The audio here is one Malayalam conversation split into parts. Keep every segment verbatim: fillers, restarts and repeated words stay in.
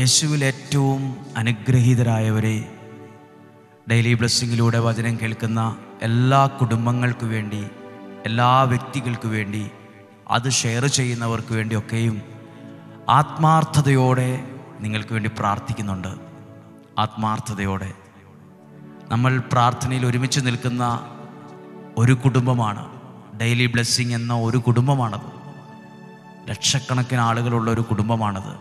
യേശുവിൽ ഏറ്റവും അനുഗ്രഹീതരായവരെ, ഡെയിലി ബ്ലെസ്സിങ്ങിലൂടെ വചനം കേൾക്കുന്ന എല്ലാ കുടുംബങ്ങൾക്ക് വേണ്ടി, എല്ലാ വ്യക്തികൾക്ക് വേണ്ടി, അത് ഷെയർ ചെയ്യുന്നവർക്ക് വേണ്ടിയൊക്കെയും ആത്മാർത്ഥതയോടെ നിങ്ങൾക്ക് വേണ്ടി പ്രാർത്ഥിക്കുന്നുണ്ട്. ആത്മാർത്ഥതയോടെ നമ്മൾ പ്രാർത്ഥനയിൽ ഒരുമിച്ച് നിൽക്കുന്ന ഒരു കുടുംബമാണ് ഡെയിലി ബ്ലെസ്സിങ് എന്ന ഒരു കുടുംബമാണത്. ലക്ഷക്കണക്കിന് ആളുകളുള്ള ഒരു കുടുംബമാണത്.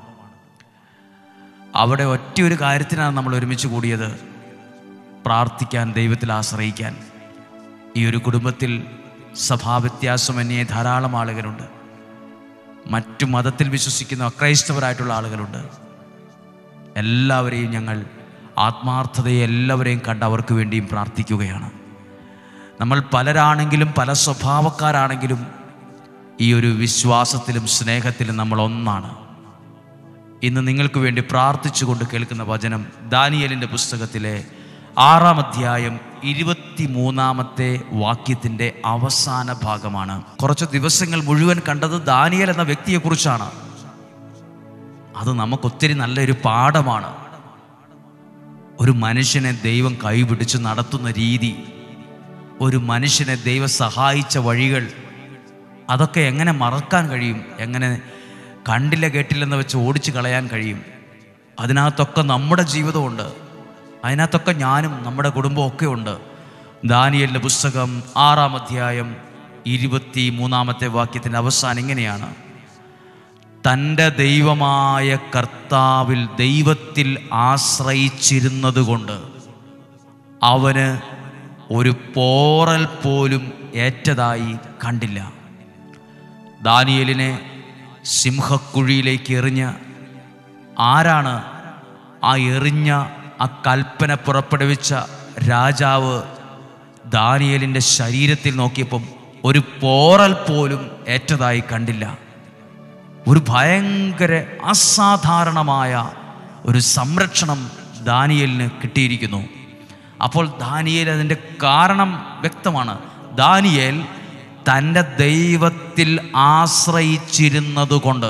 അവിടെ ഒറ്റ ഒരു കാര്യത്തിനാണ് നമ്മൾ ഒരുമിച്ച് കൂടിയത്, പ്രാർത്ഥിക്കാൻ, ദൈവത്തിൽ ആശ്രയിക്കാൻ. ഈ ഒരു കുടുംബത്തിൽ സഭാവ്യത്യാസമന്യേ ധാരാളം ആളുകളുണ്ട്. മറ്റു മതത്തിൽ വിശ്വസിക്കുന്ന അക്രൈസ്തവരായിട്ടുള്ള ആളുകളുണ്ട്. എല്ലാവരെയും ഞങ്ങൾ ആത്മാർത്ഥതയെ എല്ലാവരെയും കണ്ട് അവർക്ക് വേണ്ടിയും പ്രാർത്ഥിക്കുകയാണ്. നമ്മൾ പലരാണെങ്കിലും പല സ്വഭാവക്കാരാണെങ്കിലും ഈ ഒരു വിശ്വാസത്തിലും സ്നേഹത്തിലും നമ്മൾ ഒന്നാണ്. ഇന്ന് നിങ്ങൾക്ക് വേണ്ടി പ്രാർത്ഥിച്ചുകൊണ്ട് കേൾക്കുന്ന വചനം ദാനിയേലിൻ്റെ പുസ്തകത്തിലെ ആറാം അധ്യായം ഇരുപത്തി മൂന്നാമത്തെ വാക്യത്തിൻ്റെ അവസാന ഭാഗമാണ്. കുറച്ച് ദിവസങ്ങൾ മുഴുവൻ കണ്ടത് ദാനിയേൽ എന്ന വ്യക്തിയെക്കുറിച്ചാണ്. അത് നമുക്കൊത്തിരി നല്ലൊരു പാഠമാണ്. ഒരു മനുഷ്യനെ ദൈവം കൈപിടിച്ച് നടത്തുന്ന രീതി, ഒരു മനുഷ്യനെ ദൈവം സഹായിച്ച വഴികൾ, അതൊക്കെ എങ്ങനെ മറക്കാൻ കഴിയും? എങ്ങനെ കണ്ടില്ല കേട്ടില്ലെന്ന് വെച്ച് ഓടിച്ചു കളയാൻ കഴിയും? അതിനകത്തൊക്കെ നമ്മുടെ ജീവിതമുണ്ട്. അതിനകത്തൊക്കെ ഞാനും നമ്മുടെ കുടുംബവും ഒക്കെ ഉണ്ട്. ദാനിയേലിൻ്റെ പുസ്തകം ആറാം അധ്യായം ഇരുപത്തി മൂന്നാമത്തെ വാക്യത്തിൻ്റെ അവസാനം ഇങ്ങനെയാണ്: തൻ്റെ ദൈവമായ കർത്താവിൽ ദൈവത്തിൽ ആശ്രയിച്ചിരുന്നത് കൊണ്ട് അവന് ഒരു പോറൽ പോലും ഏറ്റതായി കണ്ടില്ല. ദാനിയേലിനെ സിംഹക്കുഴിയിലേക്ക് എറിഞ്ഞ ആരാണ്? ആ എറിഞ്ഞ ആ കൽപ്പന പുറപ്പെടുവിച്ച രാജാവ് ദാനിയേലിൻ്റെ ശരീരത്തിൽ നോക്കിയപ്പം ഒരു പോറൽ പോലും ഏറ്റതായി കണ്ടില്ല. ഒരു ഭയങ്കര അസാധാരണമായ ഒരു സംരക്ഷണം ദാനിയേലിന് കിട്ടിയിരിക്കുന്നു. അപ്പോൾ ദാനിയേൽ, അതിൻ്റെ കാരണം വ്യക്തമാണ്. ദാനിയേൽ തൻ്റെ ദൈവത്തിൽ ആശ്രയിച്ചിരുന്നത് കൊണ്ട്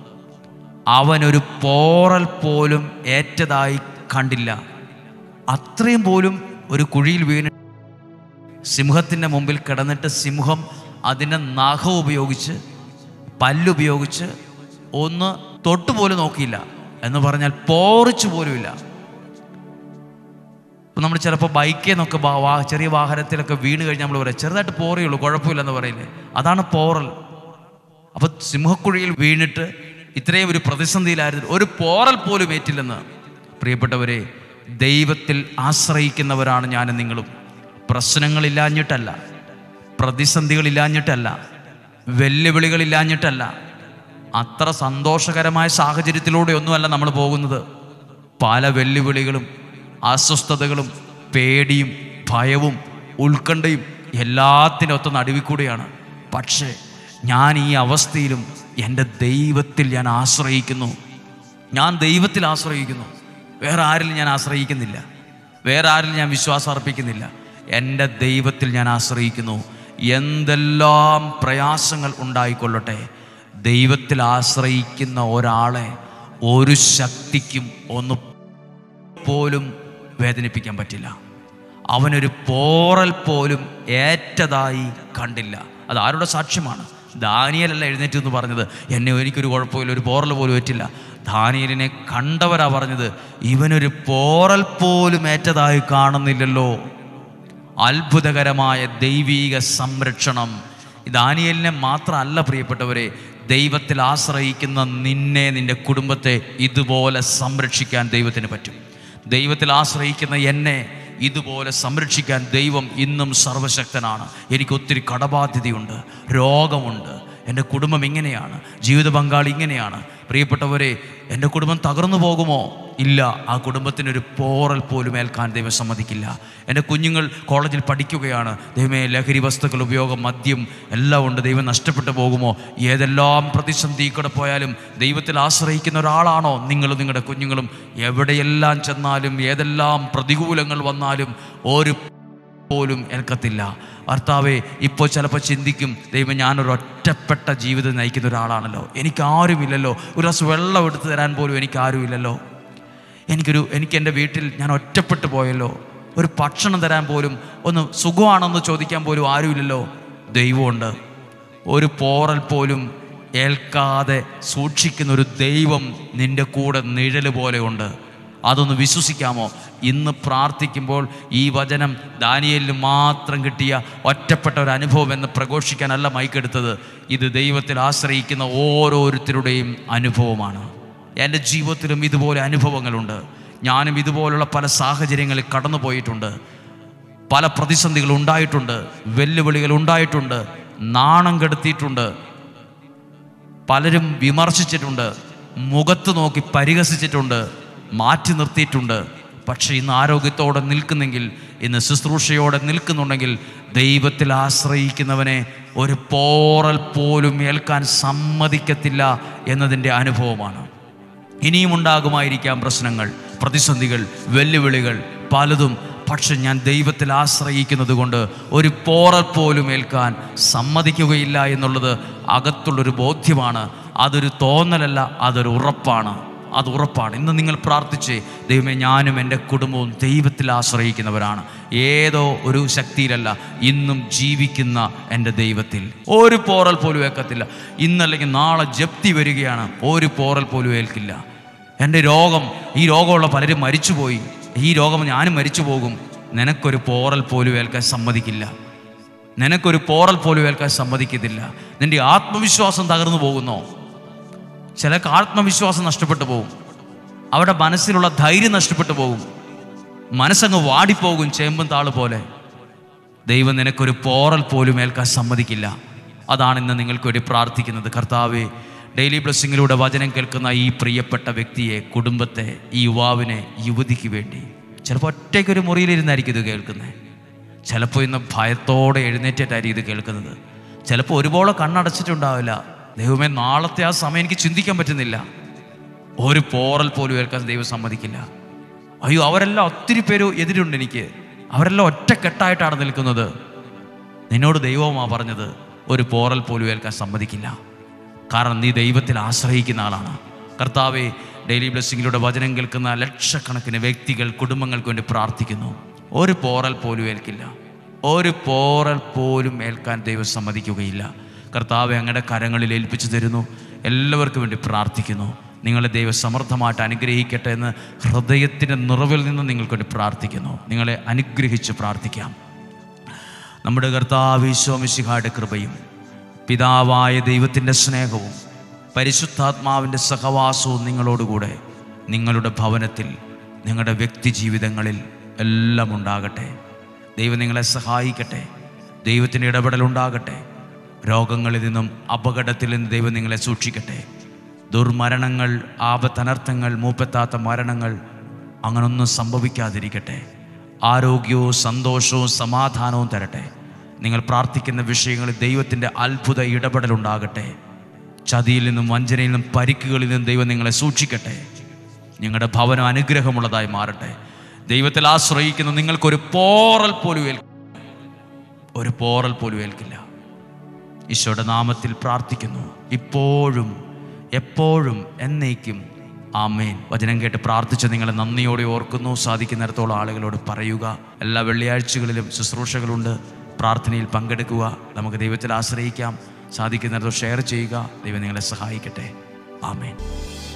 അവനൊരു പോറൽ പോലും ഏറ്റതായി കണ്ടില്ല. അത്രയും പോലും ഒരു കുഴിയിൽ വീണ് സിംഹത്തിൻ്റെ മുമ്പിൽ കിടന്നിട്ട് സിംഹം അതിൻ്റെ നഖം ഉപയോഗിച്ച്, പല്ലുപയോഗിച്ച് ഒന്ന് തൊട്ടുപോലും നോക്കിയില്ല എന്ന് പറഞ്ഞാൽ പോറിച്ചു പോലുമില്ല. ഇപ്പം നമ്മൾ ചിലപ്പോൾ ബൈക്കിൽ നിന്നൊക്കെ വാ ചെറിയ വാഹനത്തിലൊക്കെ വീണ് കഴിഞ്ഞാൽ നമ്മൾ പറയാം ചെറുതായിട്ട് പോറയുള്ളൂ, കുഴപ്പമില്ലെന്ന് പറയില്ലേ? അതാണ് പോറൽ. അപ്പം സിംഹക്കുഴിയിൽ വീണിട്ട് ഇത്രയും ഒരു പ്രതിസന്ധിയിലായിരുന്നു, ഒരു പോറൽ പോലും ഏറ്റില്ലെന്ന്. പ്രിയപ്പെട്ടവരെ, ദൈവത്തിൽ ആശ്രയിക്കുന്നവരാണ് ഞാനും നിങ്ങളും. പ്രശ്നങ്ങളില്ലാഞ്ഞിട്ടല്ല, പ്രതിസന്ധികളില്ലാഞ്ഞിട്ടല്ല, വെല്ലുവിളികളില്ലാഞ്ഞിട്ടല്ല, അത്ര സന്തോഷകരമായ സാഹചര്യത്തിലൂടെ ഒന്നുമല്ല നമ്മൾ പോകുന്നത്. പല വെല്ലുവിളികളും അസ്വസ്ഥതകളും പേടിയും ഭയവും ഉത്കണ്ഠയും എല്ലാത്തിനൊത്ത നടുവിൽ കൂടെയാണ്. പക്ഷേ ഞാൻ ഈ അവസ്ഥയിലും എൻ്റെ ദൈവത്തിൽ ഞാൻ ആശ്രയിക്കുന്നു. ഞാൻ ദൈവത്തിൽ ആശ്രയിക്കുന്നു. വേറെ ആരിലും ഞാൻ ആശ്രയിക്കുന്നില്ല. വേറെ ആരിലും ഞാൻ വിശ്വാസം അർപ്പിക്കുന്നില്ല. എൻ്റെ ദൈവത്തിൽ ഞാൻ ആശ്രയിക്കുന്നു. എന്തെല്ലാം പ്രയാസങ്ങൾ ഉണ്ടായിക്കൊള്ളട്ടെ, ദൈവത്തിൽ ആശ്രയിക്കുന്ന ഒരാളെ ഒരു ശക്തിക്കും ഒന്ന് പോലും വേദനിപ്പിക്കാൻ പറ്റില്ല. അവനൊരു പോറൽ പോലും ഏറ്റതായി കണ്ടില്ല. അത് ആരുടെ സാക്ഷ്യമാണ്? ദാനിയേലല്ല എഴുന്നേറ്റ് എന്ന് പറഞ്ഞത്, എന്നെ എനിക്കൊരു കുഴപ്പമില്ല, ഒരു പോറൽ പോലും ഏറ്റില്ല. ദാനിയേലിനെ കണ്ടവരാ പറഞ്ഞത്, ഇവനൊരു പോറൽ പോലും ഏറ്റതായി കാണുന്നില്ലല്ലോ. അത്ഭുതകരമായ ദൈവീക സംരക്ഷണം. ദാനിയേലിനെ മാത്രമല്ല പ്രിയപ്പെട്ടവരെ, ദൈവത്തിൽ ആശ്രയിക്കുന്ന നിന്നെ, നിൻ്റെ കുടുംബത്തെ ഇതുപോലെ സംരക്ഷിക്കാൻ ദൈവത്തിന് പറ്റും. ദൈവത്തിൽ ആശ്രയിക്കുന്ന എന്നെ ഇതുപോലെ സംരക്ഷിക്കാൻ ദൈവം ഇന്നും സർവശക്തനാണ്. എനിക്ക് ഒത്തിരി കടബാധ്യതയുണ്ട്, രോഗമുണ്ട്, എൻ്റെ കുടുംബം ഇങ്ങനെയാണ്, ജീവിത പങ്കാളി ഇങ്ങനെയാണ്. പ്രിയപ്പെട്ടവരെ, എൻ്റെ കുടുംബം തകർന്നു പോകുമോ? ഇല്ല. ആ കുടുംബത്തിനൊരു പോറൽ പോലും ഏൽക്കാൻ ദൈവം സമ്മതിക്കില്ല. എൻ്റെ കുഞ്ഞുങ്ങൾ കോളേജിൽ പഠിക്കുകയാണ്, ദൈവമേ, ലഹരി വസ്തുക്കൾ ഉപയോഗം, മദ്യം എല്ലാം ഉണ്ട്, ദൈവം നഷ്ടപ്പെട്ടു പോകുമോ? ഏതെല്ലാം പ്രതിസന്ധി കൂടെ പോയാലും ദൈവത്തിൽ ആശ്രയിക്കുന്ന ഒരാളാണോ നിങ്ങളും നിങ്ങളുടെ കുഞ്ഞുങ്ങളും? എവിടെയെല്ലാം ചെന്നാലും ഏതെല്ലാം പ്രതികൂലങ്ങൾ വന്നാലും ഒരു പോലും ഏൽക്കത്തില്ല. ഭർത്താവേ, ഇപ്പോൾ ചിലപ്പോൾ ചിന്തിക്കും, ദൈവം ഞാനൊരു ഒറ്റപ്പെട്ട ജീവിതം നയിക്കുന്ന ഒരാളാണല്ലോ, എനിക്കാരുമില്ലല്ലോ, ഒരു ഗ്ലാസ് വെള്ളം എടുത്തു തരാൻ പോലും എനിക്കാരുമില്ലല്ലോ. എനിക്കൊരു എനിക്ക് എൻ്റെ വീട്ടിൽ ഞാൻ ഒറ്റപ്പെട്ടു പോയല്ലോ, ഒരു ഭക്ഷണം തരാൻ പോലും, ഒന്ന് സുഖമാണെന്ന് ചോദിക്കാൻ പോലും ആരുമില്ലല്ലോ. ദൈവമുണ്ട്. ഒരു പോറൽ പോലും ഏൽക്കാതെ സൂക്ഷിക്കുന്ന ഒരു ദൈവം നിൻ്റെ കൂടെ നിഴല് പോലെയുണ്ട്. അതൊന്ന് വിശ്വസിക്കാമോ? ഇന്ന് പ്രാർത്ഥിക്കുമ്പോൾ ഈ വചനം ദാനിയേലിന് മാത്രം കിട്ടിയ ഒറ്റപ്പെട്ട ഒരു അനുഭവം എന്ന് പ്രഘോഷിക്കാനല്ല മൈക്കെടുത്തത്. ഇത് ദൈവത്തിൽ ആശ്രയിക്കുന്ന ഓരോരുത്തരുടെയും അനുഭവമാണ്. എൻ്റെ ജീവിതത്തിലും ഇതുപോലെ അനുഭവങ്ങളുണ്ട്. ഞാനും ഇതുപോലുള്ള പല സാഹചര്യങ്ങളിൽ കടന്നു പോയിട്ടുണ്ട്. പല പ്രതിസന്ധികൾ ഉണ്ടായിട്ടുണ്ട്, വെല്ലുവിളികൾ ഉണ്ടായിട്ടുണ്ട്, നാണം കെടുത്തിയിട്ടുണ്ട്, പലരും വിമർശിച്ചിട്ടുണ്ട്, മുഖത്ത് നോക്കി പരിഹസിച്ചിട്ടുണ്ട്, മാറ്റി നിർത്തിയിട്ടുണ്ട്. പക്ഷേ ഇന്ന് ആരോഗ്യത്തോടെ നിൽക്കുന്നെങ്കിൽ, ഇന്ന് ശുശ്രൂഷയോടെ നിൽക്കുന്നുണ്ടെങ്കിൽ, ദൈവത്തിൽ ആശ്രയിക്കുന്നവനെ ഒരു പോറൽ പോലും ഏൽക്കാൻ സമ്മതിക്കത്തില്ല എന്നതിൻ്റെ അനുഭവമാണ്. ഇനിയും ഉണ്ടാകുമായിരിക്കാം പ്രശ്നങ്ങൾ, പ്രതിസന്ധികൾ, വെല്ലുവിളികൾ പലതും. പക്ഷെ ഞാൻ ദൈവത്തിൽ ആശ്രയിക്കുന്നത് കൊണ്ട് ഒരു പോറൽ പോലും ഏൽക്കാൻ സമ്മതിക്കുകയില്ല എന്നുള്ളത് അകത്തുള്ളൊരു ബോധ്യമാണ്. അതൊരു തോന്നലല്ല, അതൊരു ഉറപ്പാണ്. അത് ഉറപ്പാണ്. ഇന്ന് നിങ്ങൾ പ്രാർത്ഥിച്ച്, ദൈവമേ, ഞാനും എൻ്റെ കുടുംബവും ദൈവത്തിൽ ആശ്രയിക്കുന്നവരാണ്, ഏതോ ഒരു ശക്തിയിലല്ല, ഇന്നും ജീവിക്കുന്ന എൻ്റെ ദൈവത്തിൽ ഒരു പോറൽ പോലും ഏൽക്കത്തില്ല. ഇന്നല്ലെങ്കിൽ നാളെ ജപ്തി വരികയാണ്, ഒരു പോറൽ പോലും ഏൽക്കില്ല. എൻ്റെ രോഗം, ഈ രോഗമുള്ള പലരും മരിച്ചുപോയി, ഈ രോഗം ഞാനും മരിച്ചു പോകും. നിനക്കൊരു പോറൽ പോലും ഏൽക്കാൻ സമ്മതിക്കില്ല. നിനക്കൊരു പോറൽ പോലും ഏൽക്കാൻ സമ്മതിക്കത്തില്ല. നിൻ്റെ ആത്മവിശ്വാസം തകർന്നു പോകുന്നോ? ചിലർക്ക് ആത്മവിശ്വാസം നഷ്ടപ്പെട്ടു പോകും, അവിടെ മനസ്സിലുള്ള ധൈര്യം നഷ്ടപ്പെട്ടു പോകും, മനസ്സങ്ങ് വാടിപ്പോകും, ചേമ്പും താള് പോലെ. ദൈവം നിനക്കൊരു പോറൽ പോലും ഏൽക്കാൻ സമ്മതിക്കില്ല. അതാണ് ഇന്ന് നിങ്ങൾക്ക് വേണ്ടി പ്രാർത്ഥിക്കുന്നത്. കർത്താവേ, ഡെയിലി ബ്ലെസ്സിങ്ങിലൂടെ വചനം കേൾക്കുന്ന ഈ പ്രിയപ്പെട്ട വ്യക്തിയെ, കുടുംബത്തെ, ഈ യുവാവിനെ, യുവതിക്ക് വേണ്ടി, ചിലപ്പോൾ ഒറ്റയ്ക്കൊരു മുറിയിലിരുന്നായിരിക്കും ഇത് കേൾക്കുന്നത്, ചിലപ്പോൾ ഇന്ന് ഭയത്തോടെ എഴുന്നേറ്റിട്ടായിരിക്കും ഇത് കേൾക്കുന്നത്, ചിലപ്പോൾ ഒരുപോലെ കണ്ണടച്ചിട്ടുണ്ടാവില്ല. ദൈവമേ, നാളത്തെ ആ സമയം എനിക്ക് ചിന്തിക്കാൻ പറ്റുന്നില്ല. ഒരു പോറൽ പോലും ഏൽക്കാൻ ദൈവം സമ്മതിക്കില്ല. അയ്യോ, അവരെല്ലാം ഒത്തിരി പേര് എതിരുണ്ട് എനിക്ക്, അവരെല്ലാം ഒറ്റക്കെട്ടായിട്ടാണ് നിൽക്കുന്നത്. നിന്നോട് ദൈവവുമാണ് പറഞ്ഞത്, ഒരു പോറൽ പോലും ഏൽക്കാൻ സമ്മതിക്കില്ല. കാരണം നീ ദൈവത്തിൽ ആശ്രയിക്കുന്ന ആളാണ്. കർത്താവേ, ഡെയിലി ബ്ലെസ്സിങ്ങിലൂടെ വചനം കേൾക്കുന്ന ലക്ഷക്കണക്കിന് വ്യക്തികൾ, കുടുംബങ്ങൾക്ക് വേണ്ടി പ്രാർത്ഥിക്കുന്നു. ഒരു പോറൽ പോലും ഏൽക്കില്ല, ഒരു പോറൽ പോലും ഏൽക്കാൻ ദൈവം സമ്മതിക്കുകയില്ല. കർത്താവെ, അങ്ങയുടെ കരങ്ങളിൽ ഏൽപ്പിച്ചു തരുന്നു. എല്ലാവർക്കും വേണ്ടി പ്രാർത്ഥിക്കുന്നു. നിങ്ങളെ ദൈവം സമൃദ്ധമായിട്ട് അനുഗ്രഹിക്കട്ടെ എന്ന് ഹൃദയത്തിൻ്റെ നിറവിൽ നിന്ന് നിങ്ങൾക്ക് വേണ്ടി പ്രാർത്ഥിക്കുന്നു. നിങ്ങളെ അനുഗ്രഹിച്ച് പ്രാർത്ഥിക്കാം. നമ്മുടെ കർത്താവ് ഈശോ മിശിഹായുടെ കൃപയും പിതാവായ ദൈവത്തിൻ്റെ സ്നേഹവും പരിശുദ്ധാത്മാവിൻ്റെ സഹവാസവും നിങ്ങളോടുകൂടെ നിങ്ങളുടെ ഭവനത്തിൽ, നിങ്ങളുടെ വ്യക്തി ജീവിതങ്ങളിൽ എല്ലാം ഉണ്ടാകട്ടെ. ദൈവം നിങ്ങളെ സഹായിക്കട്ടെ. ദൈവത്തിൻ്റെ ഇടപെടലുണ്ടാകട്ടെ. രോഗങ്ങളിൽ നിന്നും അപകടത്തിൽ നിന്ന് ദൈവം നിങ്ങളെ സൂക്ഷിക്കട്ടെ. ദുർമരണങ്ങൾ, ആപത്തനർത്ഥങ്ങൾ, മൂപ്പെത്താത്ത മരണങ്ങൾ അങ്ങനൊന്നും സംഭവിക്കാതിരിക്കട്ടെ. ആരോഗ്യവും സന്തോഷവും സമാധാനവും തരട്ടെ. നിങ്ങൾ പ്രാർത്ഥിക്കുന്ന വിഷയങ്ങളിൽ ദൈവത്തിൻ്റെ അത്ഭുത ഇടപെടലുണ്ടാകട്ടെ. ചതിയിൽ നിന്നും വഞ്ചനയിൽ നിന്നും പരിക്കുകളിൽ നിന്നും ദൈവം നിങ്ങളെ സൂക്ഷിക്കട്ടെ. നിങ്ങളുടെ ഭവനം അനുഗ്രഹമുള്ളതായി മാറട്ടെ. ദൈവത്തിൽ ആശ്രയിക്കുന്ന നിങ്ങൾക്കൊരു പോറൽ പോലും ഏൽക്കില്ല, ഒരു പോറൽ പോലും ഏൽക്കില്ല. ഈശോയുടെ നാമത്തിൽ പ്രാർത്ഥിക്കുന്നു, ഇപ്പോഴും എപ്പോഴും എന്നേക്കും. ആമേൻ. വചനം കേട്ട് പ്രാർത്ഥിച്ച് നിങ്ങളെ നന്ദിയോടെ ഓർക്കുന്നു. സാധിക്കുന്നിടത്തോളം ആളുകളോട് പറയുക. എല്ലാ വെള്ളിയാഴ്ചകളിലും ശുശ്രൂഷകളുണ്ട്, പ്രാർത്ഥനയിൽ പങ്കെടുക്കുക. നമുക്ക് ദൈവത്തിൽ ആശ്രയിക്കാം. സാധിക്കുന്നിടത്തോളം ഷെയർ ചെയ്യുക. ദൈവം നിങ്ങളെ സഹായിക്കട്ടെ. ആമേൻ.